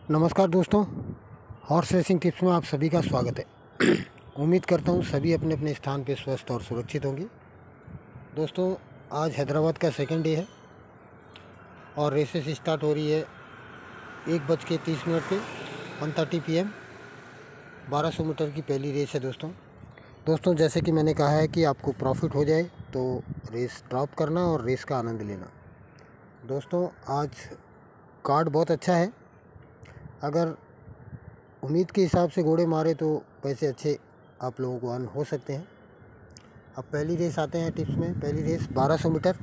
नमस्कार दोस्तों, horse racing tips में आप सभी का स्वागत है। उम्मीद करता हूँ सभी अपने अपने स्थान पे स्वस्थ और सुरक्षित होंगे। दोस्तों, आज हैदराबाद का सेकंड डे है और रेसेस स्टार्ट हो रही है 1:30 पे 1:30 PM। 1200 मीटर की पहली रेस है दोस्तों, जैसे कि मैंने कहा है कि आपको प्रॉफिट हो जाए तो रेस ड्रॉप करना और रेस का आनंद लेना। दोस्तों, आज कार्ड बहुत अच्छा है। अगर उम्मीद के हिसाब से घोड़े मारे तो पैसे अच्छे आप लोगों को अर्न हो सकते हैं। अब पहली रेस आते हैं टिप्स में। पहली रेस 1200 मीटर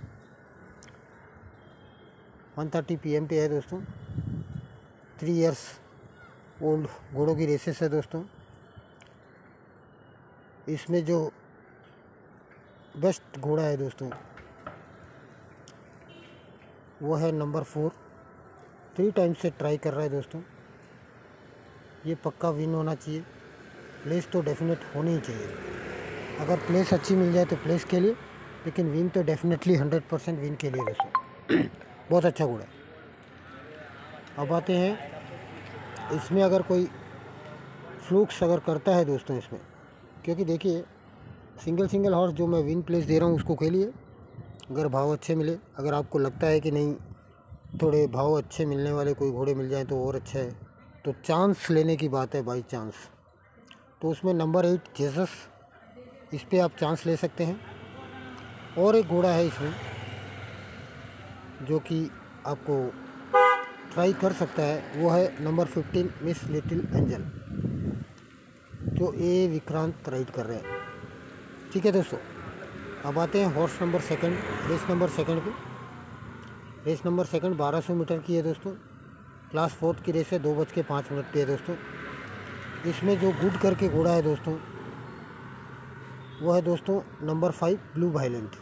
1:30 PM पे है दोस्तों। 3 इयर्स ओल्ड घोड़ों की रेसेस है दोस्तों। इसमें जो बेस्ट घोड़ा है दोस्तों वो है नंबर 4। 3 टाइम से ट्राई कर रहा है दोस्तों। ये पक्का विन होना चाहिए। प्लेस तो डेफिनेट होनी ही चाहिए। अगर प्लेस अच्छी मिल जाए तो प्लेस के लिए, लेकिन विन तो डेफिनेटली 100% विन के लिए दोस्तों। बहुत अच्छा घोड़ा है। अब आते हैं इसमें, अगर कोई फ्लूक्स अगर करता है दोस्तों इसमें, क्योंकि देखिए सिंगल हॉर्स जो मैं विन प्लेस दे रहा हूँ उसको खेलिए। अगर भाव अच्छे मिले, अगर आपको लगता है कि नहीं थोड़े भाव अच्छे मिलने वाले कोई घोड़े मिल जाए तो और अच्छा है, तो चांस लेने की बात है, बाई चांस। तो उसमें नंबर 8 जेसस, इस पे आप चांस ले सकते हैं। और एक घोड़ा है इसमें जो कि आपको ट्राई कर सकता है, वो है नंबर 15 मिस लिटिल एंजल, जो ए विक्रांत राइड कर रहे हैं। ठीक है दोस्तों, अब आते हैं हॉर्स नंबर 2, रेस नंबर 2 पे। रेस नंबर 2 1200 मीटर की है दोस्तों। क्लास 4 की रेस है। 2:05 पे है दोस्तों। इसमें जो गुड करके घोड़ा है दोस्तों वो है दोस्तों नंबर 5 ब्लू वायलेंट।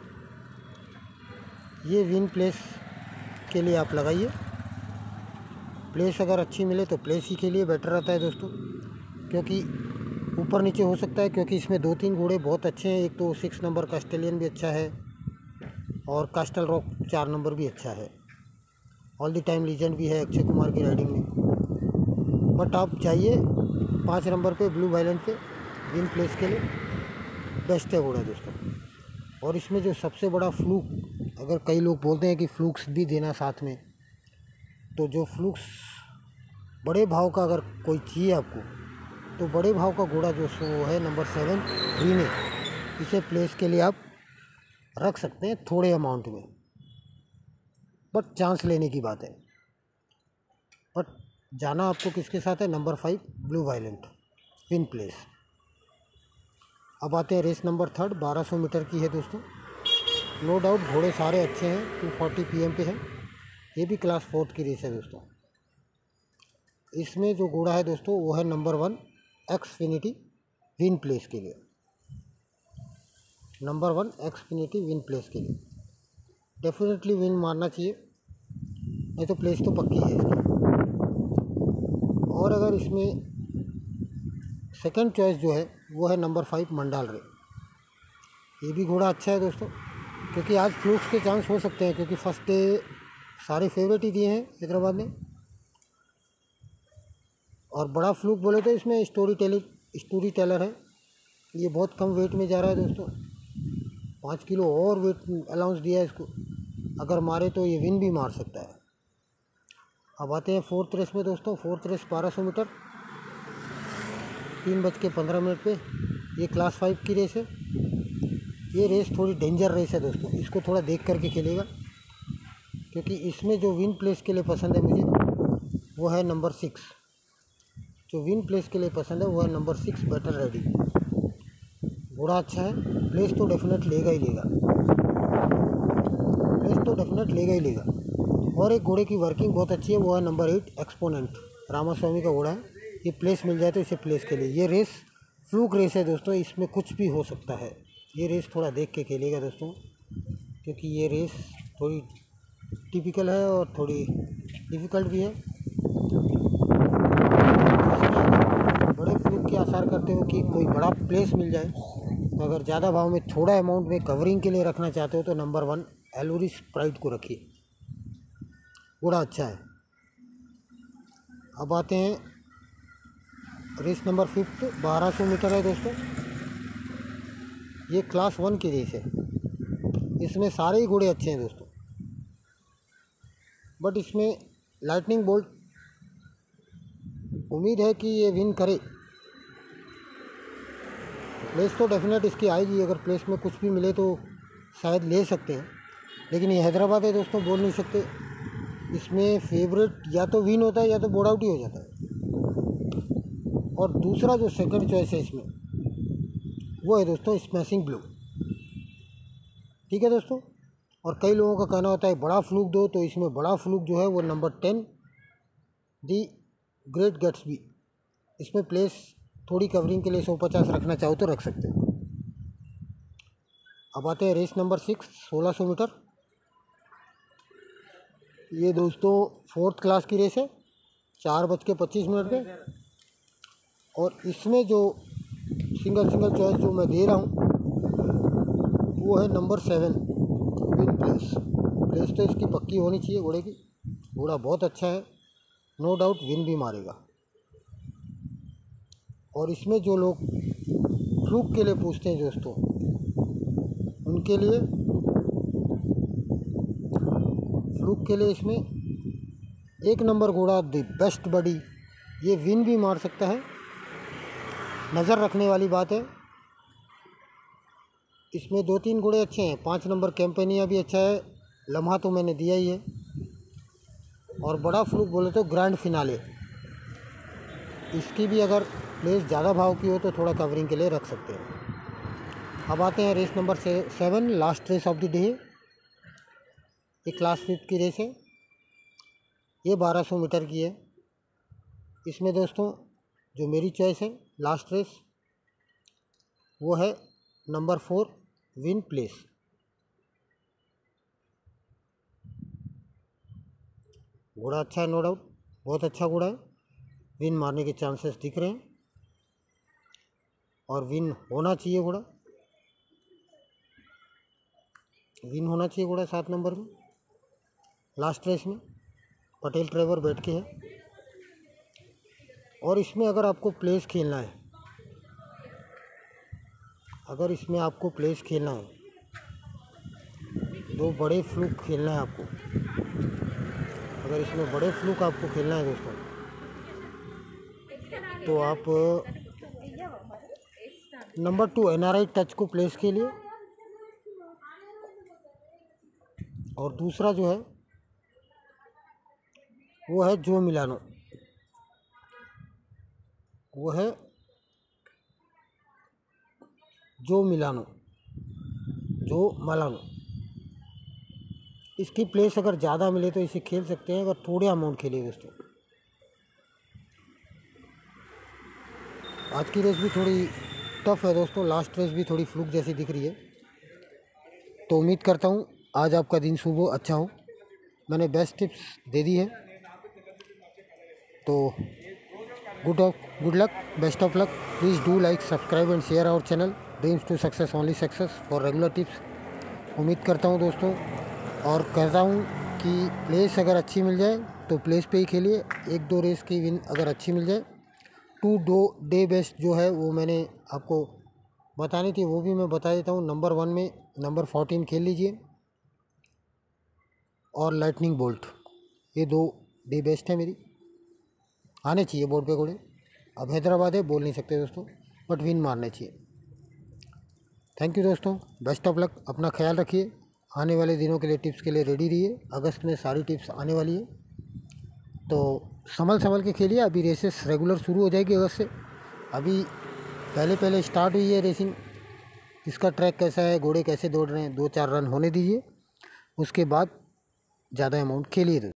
ये विन प्लेस के लिए आप लगाइए। प्लेस अगर अच्छी मिले तो प्लेस ही के लिए बेटर रहता है दोस्तों, क्योंकि ऊपर नीचे हो सकता है, क्योंकि इसमें 2-3 घोड़े बहुत अच्छे हैं। एक तो 6 नंबर कास्टेलियन भी अच्छा है और कास्टल रॉक 4 नंबर भी अच्छा है। ऑल द टाइम लीजेंड भी है अक्षय कुमार की राइडिंग में। बट आप जाइए 5 नंबर पे ब्लू वायलेंट पे, विन प्लेस के लिए बेस्ट है घोड़ा दोस्तों। और इसमें जो सबसे बड़ा फ्लूक, अगर कई लोग बोलते हैं कि फ्लूक्स भी देना साथ में, तो जो फ्लूक्स बड़े भाव का अगर कोई चाहिए आपको, तो बड़े भाव का घोड़ा जो सो है नंबर 7 रीने। इसे प्लेस के लिए आप रख सकते हैं थोड़े अमाउंट में, बट चांस लेने की बात है। बट जाना आपको किसके साथ है? Number 5 blue violent, win place. अब आते हैं रेस नंबर 3 1200 मीटर की है दोस्तों। नो डाउट घोड़े सारे अच्छे हैं। 2:40 PM पे है। ये भी क्लास 4 की रेस है दोस्तों। इसमें जो घोड़ा है दोस्तों वो है नंबर 1 एक्सफिनिटी, विन प्लेस के लिए। नंबर 1 एक्सफिनिटी विन प्लेस के लिए डेफिनेटली विन मारना चाहिए, नहीं तो प्लेस तो पक्की है इसकी। और अगर इसमें सेकंड चॉइस जो है वो है नंबर 5 मंडाल रे। ये भी घोड़ा अच्छा है दोस्तों, क्योंकि आज फ्लूक्स के चांस हो सकते हैं, क्योंकि फर्स्ट डे सारे फेवरेट ही दिए हैं हैदराबाद ने। और बड़ा फ्लूक बोले तो इसमें स्टोरी टेलर है। ये बहुत कम वेट में जा रहा है दोस्तों। 5 किलो और वेट अलाउंस दिया है इसको। अगर मारे तो ये विन भी मार सकता है। अब आते हैं 4th रेस में दोस्तों। 4th रेस 1200 मीटर 3:15 पे। ये क्लास 5 की रेस है। ये रेस थोड़ी डेंजर रेस है दोस्तों। इसको थोड़ा देख करके खेलेगा, क्योंकि इसमें जो विन प्लेस के लिए पसंद है मुझे, वो है नंबर 6। जो विन प्लेस के लिए पसंद है वो है नंबर 6 बेटर रेडी। घोड़ा अच्छा है। प्लेस तो डेफिनेट लेगा ही लेगा। प्लेस तो डेफिनेट लेगा ही लेगा। और एक घोड़े की वर्किंग बहुत अच्छी है, वो है नंबर 8 एक्सपोनेंट। रामास्वामी का घोड़ा है। ये प्लेस मिल जाए तो इसे प्लेस के लिए। ये रेस फ्लूक रेस है दोस्तों, इसमें कुछ भी हो सकता है। ये रेस थोड़ा देख के खेलेगा दोस्तों, क्योंकि ये रेस थोड़ी टिपिकल है और थोड़ी डिफ़िकल्ट भी है। बड़े फ्लूक के आसार करते हो कि कोई बड़ा प्लेस मिल जाए, तो अगर ज़्यादा भाव में थोड़ा अमाउंट में कवरिंग के लिए रखना चाहते हो तो नंबर 1 एलोरिस प्राइड को रखिए। घोड़ा अच्छा है। अब आते हैं रेस नंबर 5, 1200 मीटर है दोस्तों। ये क्लास 1 की रेस है। इसमें सारे ही घोड़े अच्छे हैं दोस्तों, बट इसमें लाइटनिंग बोल्ट उम्मीद है कि ये विन करे। प्लेस तो डेफिनेट इसकी आएगी, अगर प्लेस में कुछ भी मिले तो शायद ले सकते हैं, लेकिन ये हैदराबाद है दोस्तों, बोल नहीं सकते। इसमें फेवरेट या तो विन होता है या तो बोर्ड आउट ही हो जाता है। और दूसरा जो सेकंड चॉइस है इसमें वो है दोस्तों स्मैशिंग ब्लू। ठीक है दोस्तों। और कई लोगों का कहना होता है बड़ा फ्लूक दो, तो इसमें बड़ा फ्लूक जो है वो नंबर 10 दी ग्रेट गैट्सबी। इसमें प्लेस थोड़ी कवरिंग के लिए 150 रखना चाहो तो रख सकते हो। अब आते हैं रेस नंबर 6, 1600 मीटर। ये दोस्तों 4th क्लास की रेस है, 4:25 पे। और इसमें जो सिंगल चॉइस जो मैं दे रहा हूँ वो है नंबर 7 विन प्लेस। प्लेस तो इसकी पक्की होनी चाहिए घोड़े की। घोड़ा बहुत अच्छा है, नो डाउट विन भी मारेगा। और इसमें जो लोग फ्लूक के लिए पूछते हैं दोस्तों, उनके लिए फ्लूक के लिए इसमें 1 नंबर घोड़ा द बेस्ट बडी, ये विन भी मार सकता है। नज़र रखने वाली बात है। इसमें 2-3 घोड़े अच्छे हैं। 5 नंबर कैंपेनिया भी अच्छा है, लम्हा तो मैंने दिया ही है। और बड़ा फ्लूक बोले तो ग्रैंड फिनाले, इसकी भी अगर प्लेस ज़्यादा भाव की हो तो थोड़ा कवरिंग के लिए रख सकते हैं। अब आते हैं race number 7, last race of the day. ये क्लास 5 की रेस है। ये 1200 मीटर की है। इसमें दोस्तों जो मेरी चॉइस है लास्ट रेस वो है नंबर 4 विन प्लेस। घोड़ा अच्छा है, नो डाउट, बहुत अच्छा घोड़ा है। विन मारने के चांसेस दिख रहे हैं और विन होना चाहिए घोड़ा, विन होना चाहिए घोड़ा 7 नंबर में लास्ट रेस में। पटेल ट्रेवर बैठ के है। और इसमें अगर आपको प्लेस खेलना है, अगर इसमें आपको प्लेस खेलना है, 2 बड़े फ्लूक खेलना है आपको, अगर इसमें बड़े फ्लूक आपको खेलना है दोस्तों, तो आप नंबर 2 NRI टच को प्लेस के लिए। और दूसरा जो है वो है जो मिलानो, वो है जो मिलानो, जो मलानो। इसकी प्लेस अगर ज़्यादा मिले तो इसे खेल सकते हैं, अगर थोड़े अमाउंट खेलिए दोस्तों। आज की रेस भी थोड़ी टफ है दोस्तों, लास्ट रेस भी थोड़ी फ्लूक जैसी दिख रही है। तो उम्मीद करता हूँ आज आपका दिन शुभ हो, अच्छा हो। मैंने बेस्ट टिप्स दे दी है। तो good luck, best of luck. Please do like, subscribe and share our channel dreams to success, only success for regular tips. उम्मीद करता हूँ दोस्तों, और कहता हूँ कि प्लेस अगर अच्छी मिल जाए तो प्लेस पे ही खेलिए। 1-2 रेस की विन अगर अच्छी मिल जाए। 2 डे बेस्ट जो है वो मैंने आपको बतानी थी, वो भी मैं बता देता हूँ। नंबर 1 में नंबर 14 खेल लीजिए, और लाइटनिंग बोल्ट, ये 2 डे बेस्ट है मेरी। आने चाहिए बोर्ड पे घोड़े। अब हैदराबाद है, बोल नहीं सकते दोस्तों, बट विन मारने चाहिए। थैंक यू दोस्तों, बेस्ट ऑफ लक। अपना ख्याल रखिए। आने वाले दिनों के लिए टिप्स के लिए रेडी रहिए। अगस्त में सारी टिप्स आने वाली है, तो संभल के खेलिए। अभी रेसेस रेगुलर शुरू हो जाएगी अगस्त से। अभी पहले स्टार्ट हुई है रेसिंग। किसका ट्रैक कैसा है, घोड़े कैसे दौड़ रहे हैं, 2-4 रन होने दीजिए, उसके बाद ज़्यादा अमाउंट खेलिए।